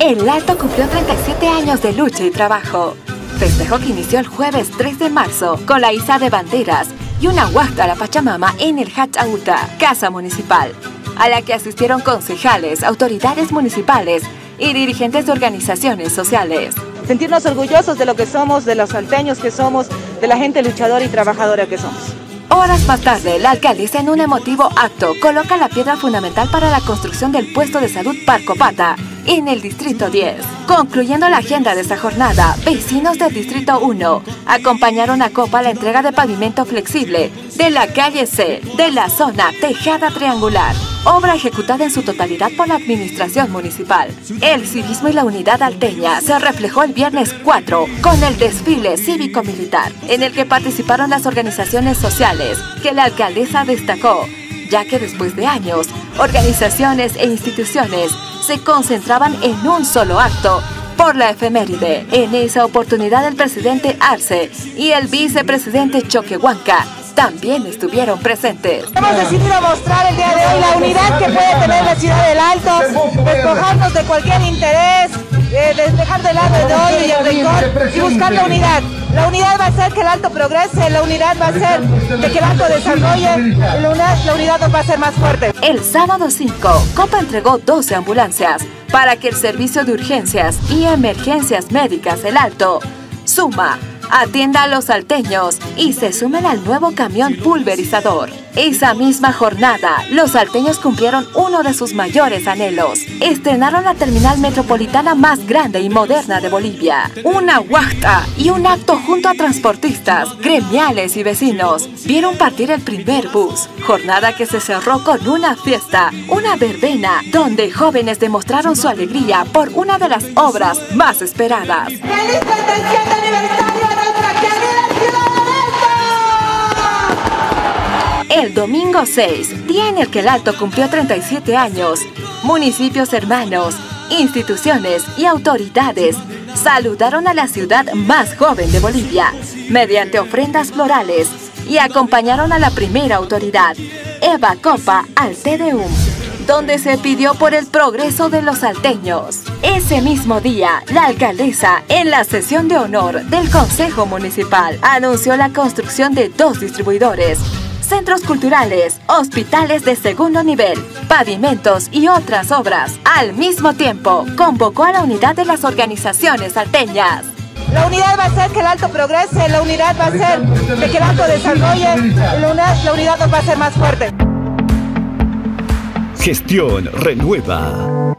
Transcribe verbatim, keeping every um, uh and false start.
El Alto cumplió treinta y siete años de lucha y trabajo. Festejo que inició el jueves tres de marzo con la iza de banderas y una huacta a la Pachamama en el Hachauta, Casa Municipal, a la que asistieron concejales, autoridades municipales y dirigentes de organizaciones sociales. Sentirnos orgullosos de lo que somos, de los salteños que somos, de la gente luchadora y trabajadora que somos. Horas más tarde, la alcaldesa en un emotivo acto coloca la piedra fundamental para la construcción del puesto de salud Parcopata en el Distrito diez. Concluyendo la agenda de esta jornada, vecinos del Distrito uno acompañaron a Copa la entrega de pavimento flexible de la calle C de la zona Tejada Triangular, obra ejecutada en su totalidad por la administración municipal. El civismo y la unidad alteña se reflejó el viernes cuatro con el desfile cívico-militar, en el que participaron las organizaciones sociales que la alcaldesa destacó, ya que después de años, organizaciones e instituciones se concentraban en un solo acto por la efeméride. En esa oportunidad el presidente Arce y el vicepresidente Choquehuanca también estuvieron presentes. Hemos decidido mostrar el día de hoy la unidad que puede tener la ciudad del Alto, despojarnos de cualquier interés, eh, dejar de lado el odio y el rencor y buscar la unidad. La unidad va a hacer que el Alto progrese, la unidad va a hacer de que el Alto desarrolle, la unidad, la unidad nos va a hacer más fuerte. El sábado cinco, Copa entregó doce ambulancias para que el servicio de urgencias y emergencias médicas del Alto, SUMA, atienda a los salteños y se sumen al nuevo camión pulverizador. Esa misma jornada, los salteños cumplieron uno de sus mayores anhelos. Estrenaron la terminal metropolitana más grande y moderna de Bolivia. Una huacta y un acto junto a transportistas, gremiales y vecinos vieron partir el primer bus. Jornada que se cerró con una fiesta, una verbena, donde jóvenes demostraron su alegría por una de las obras más esperadas. ¡Feliz treinta y siete aniversario de nuestra querida ciudad del Alto! El domingo seis, día en el que el Alto cumplió treinta y siete años, municipios hermanos, instituciones y autoridades saludaron a la ciudad más joven de Bolivia mediante ofrendas florales y acompañaron a la primera autoridad, Eva Copa, al T D U M, donde se pidió por el progreso de los salteños. Ese mismo día, la alcaldesa, en la sesión de honor del Consejo Municipal, anunció la construcción de dos distribuidores, centros culturales, hospitales de segundo nivel, pavimentos y otras obras. Al mismo tiempo, convocó a la unidad de las organizaciones salteñas. La unidad va a hacer que el Alto progrese, la unidad va a hacer de que el Alto desarrolle, la unidad, la unidad nos va a hacer más fuerte. Gestión Renueva.